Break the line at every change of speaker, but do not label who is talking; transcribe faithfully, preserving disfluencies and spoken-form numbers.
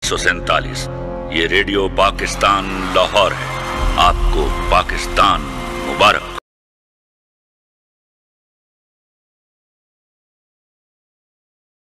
सौ सैतालीस। ये रेडियो पाकिस्तान लाहौर है। आपको पाकिस्तान मुबारक।